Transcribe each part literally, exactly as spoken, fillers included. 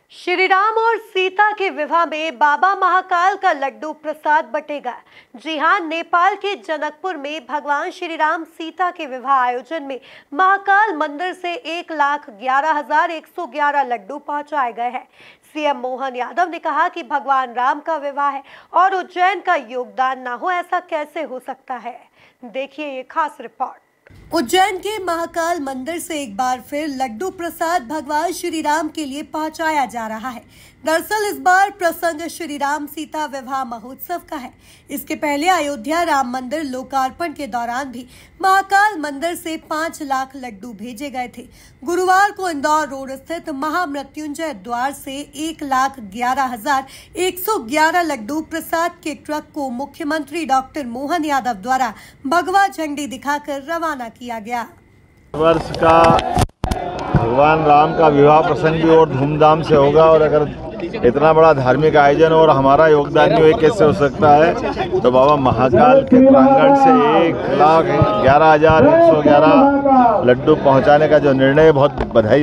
श्री राम और सीता के विवाह में बाबा महाकाल का लड्डू प्रसाद बटेगा। जी हां, नेपाल के जनकपुर में भगवान श्री राम सीता के विवाह आयोजन में महाकाल मंदिर से एक लाख ग्यारह हजार एक सौ ग्यारह लड्डू पहुंचाए गए हैं। सीएम मोहन यादव ने कहा कि भगवान राम का विवाह है और उज्जैन का योगदान ना हो, ऐसा कैसे हो सकता है। देखिए ये खास रिपोर्ट। उज्जैन के महाकाल मंदिर से एक बार फिर लड्डू प्रसाद भगवान श्री राम के लिए पहुंचाया जा रहा है। दरअसल इस बार प्रसंग श्री राम सीता विवाह महोत्सव का है। इसके पहले अयोध्या राम मंदिर लोकार्पण के दौरान भी महाकाल मंदिर से पाँच लाख लड्डू भेजे गए थे। गुरुवार को इंदौर रोड स्थित महामृत्युंजय द्वार से एक लाख ग्यारह हजार एक सौ ग्यारह लड्डू प्रसाद के ट्रक को मुख्यमंत्री डॉक्टर मोहन यादव द्वारा भगवा झंडी दिखाकर रवाना किया गया। वर्ष का भगवान राम का विवाह प्रसंग भी और धूमधाम से होगा, और अगर इतना बड़ा धार्मिक आयोजन और हमारा योगदान नहीं कैसे हो सकता है। तो बाबा महाकाल के प्रांगण से एक लाख ग्यारह हजार एक सौ ग्यारह लड्डू पहुंचाने का जो निर्णय, बहुत बधाई।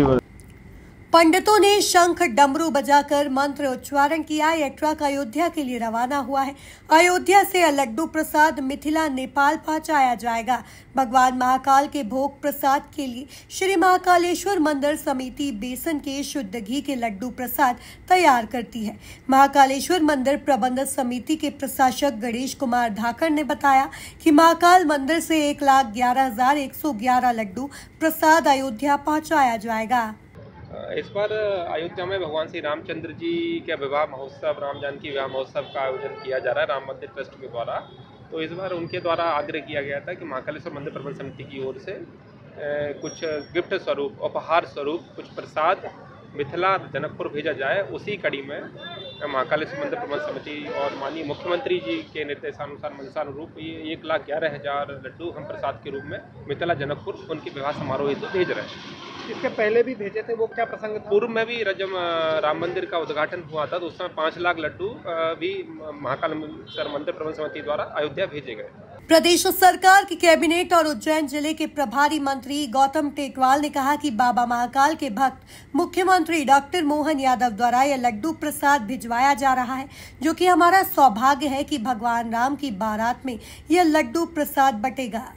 पंडितों ने शंख डमरू बजाकर मंत्र उच्चारण किया। यह ट्रक अयोध्या के लिए रवाना हुआ है। अयोध्या से यह लड्डू प्रसाद मिथिला नेपाल पहुंचाया जाएगा। भगवान महाकाल के भोग प्रसाद के लिए श्री महाकालेश्वर मंदिर समिति बेसन के शुद्ध घी के लड्डू प्रसाद तैयार करती है। महाकालेश्वर मंदिर प्रबंधक समिति के प्रशासक गणेश कुमार धाकर ने बताया कि महाकाल मंदिर से एक लाख ग्यारह हजार एक सौ ग्यारह लड्डू प्रसाद अयोध्या पहुँचाया जाएगा। इस बार अयोध्या में भगवान श्री रामचंद्र जी के विवाह महोत्सव, राम जानकी विवाह महोत्सव का आयोजन किया जा रहा है राम मंदिर ट्रस्ट के द्वारा। तो इस बार उनके द्वारा आग्रह किया गया था कि महाकालेश्वर मंदिर प्रबंध समिति की ओर से कुछ गिफ्ट स्वरूप, उपहार स्वरूप कुछ प्रसाद मिथिला जनकपुर भेजा जाए। उसी कड़ी में महाकालेश्वर मंदिर प्रबंध समिति और माननीय मुख्यमंत्री जी के निर्देशानुसार मंशानुरूप ये एक लाख ग्यारह हजार लड्डू हम प्रसाद के रूप में मिथिला जनकपुर उनके विवाह समारोह हेतु भेज रहे हैं। इसके पहले भी भेजे थे, वो क्या प्रसंग था? पूर्व में भी जब राम मंदिर का उद्घाटन हुआ था तो उस समय पाँच लाख लड्डू भी महाकालेश्वर मंदिर प्रबंध समिति द्वारा अयोध्या भेजे गए। प्रदेश सरकार की कैबिनेट और उज्जैन जिले के प्रभारी मंत्री गौतम टेटवाल ने कहा कि बाबा महाकाल के भक्त मुख्यमंत्री डॉक्टर मोहन यादव द्वारा यह लड्डू प्रसाद भिजवाया जा रहा है, जो कि हमारा सौभाग्य है कि भगवान राम की बारात में यह लड्डू प्रसाद बटेगा।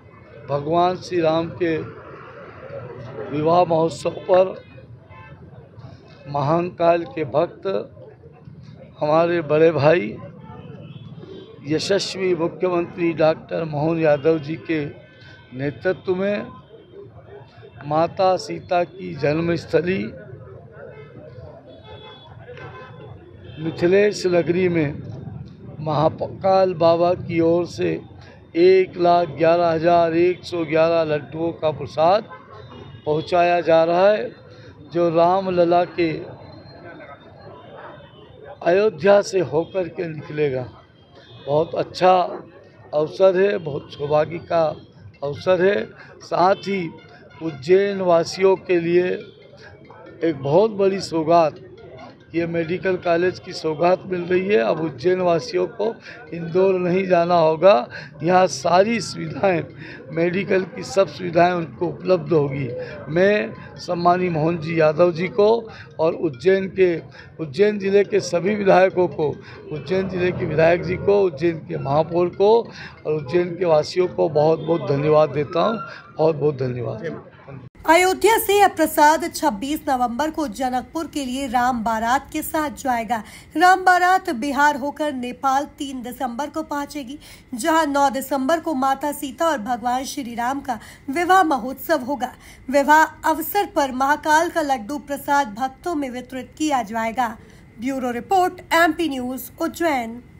भगवान श्री राम के विवाह महोत्सव पर महाकाल के भक्त हमारे बड़े भाई यशस्वी मुख्यमंत्री डॉक्टर मोहन यादव जी के नेतृत्व में माता सीता की जन्मस्थली मिथिलेश नगरी में महाकाल बाबा की ओर से एक लाख ग्यारह हजार एक सौ ग्यारह लड्डुओं का प्रसाद पहुंचाया जा रहा है, जो राम लला के अयोध्या से होकर के निकलेगा। बहुत अच्छा अवसर है, बहुत सौभाग्य का अवसर है। साथ ही उज्जैन वासियों के लिए एक बहुत बड़ी सौगात, ये मेडिकल कॉलेज की सौगात मिल रही है। अब उज्जैन वासियों को इंदौर नहीं जाना होगा, यहाँ सारी सुविधाएं, मेडिकल की सब सुविधाएं उनको उपलब्ध होगी। मैं सम्मानी मोहन जी यादव जी को और उज्जैन के उज्जैन जिले के सभी विधायकों को, उज्जैन जिले के विधायक जी को, उज्जैन के महापौर को और उज्जैन के वासियों को बहुत बहुत धन्यवाद देता हूँ। बहुत बहुत धन्यवाद। अयोध्या से यह प्रसाद छब्बीस नवंबर को जनकपुर के लिए राम बारात के साथ जाएगा। राम बारात बिहार होकर नेपाल तीन दिसंबर को पहुंचेगी, जहां नौ दिसंबर को माता सीता और भगवान श्री राम का विवाह महोत्सव होगा। विवाह अवसर पर महाकाल का लड्डू प्रसाद भक्तों में वितरित किया जाएगा। Bureau report, MP news, Ujjain.